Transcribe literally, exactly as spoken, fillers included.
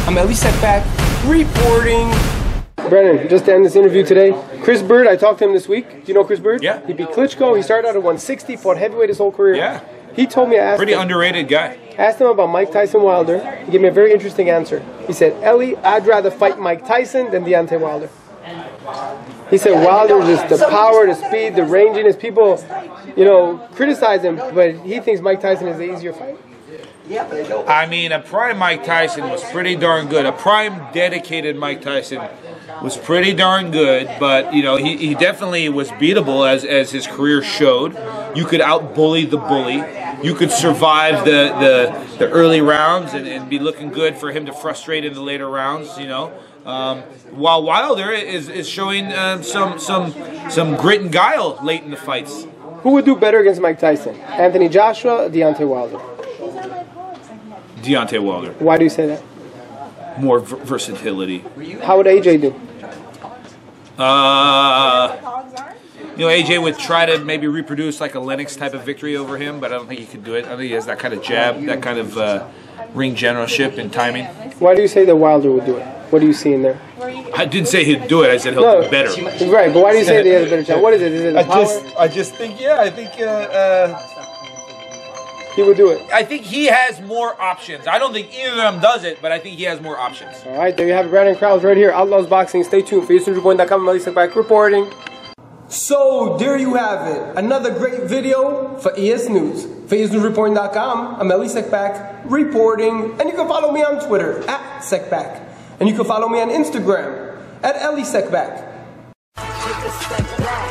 I'm Elie Seckbach, reporting. Brennan, just to end this interview today, Chris Bird, I talked to him this week. Do you know Chris Bird? Yeah. He beat Klitschko. He started out at one sixty, fought heavyweight his whole career. Yeah. He told me, I asked Pretty him, underrated guy. asked him about Mike Tyson Wilder. He gave me a very interesting answer. He said, Elie, I'd rather fight Mike Tyson than Deontay Wilder. He said Wilder just the power, the speed, the ranginess. People, you know, criticize him, but he thinks Mike Tyson is the easier fight. I mean, a prime Mike Tyson was pretty darn good. A prime dedicated Mike Tyson was pretty darn good, but, you know, he, he definitely was beatable as, as his career showed. You could out-bully the bully. You could survive the, the, the early rounds and, and be looking good for him to frustrate in the later rounds, you know. Um, while Wilder is, is showing um, some, some, some grit and guile late in the fights. Who would do better against Mike Tyson? Anthony Joshua or Deontay Wilder? Deontay Wilder. Why do you say that? More v versatility. How would A J do? Uh, you know, A J would try to maybe reproduce like a Lennox type of victory over him, but I don't think he could do it. I don't think he has that kind of jab, that kind of uh, ring generalship and timing. Why do you say that Wilder would do it? What do you see in there? I didn't say he'd do it. I said he'll no, do better. Right, but why do you say that he has a better chance? What is it? Is it the I power? just, I just think, yeah, I think. Uh, uh, He would do it. I think he has more options. I don't think either of them does it, but I think he has more options. All right, there you have it. Brandon Krause right here, Outlaws Boxing. Stay tuned for EsNews dot com. I'm Elie Seckbach reporting. So, there you have it. Another great video for EsNews. For EsNews dot com, I'm Elie Seckbach reporting. And you can follow me on Twitter, at Seckbach. And you can follow me on Instagram, at Elie Seckbach.